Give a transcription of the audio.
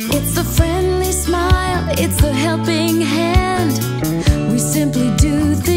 It's the friendly smile, it's the helping hand. We simply do things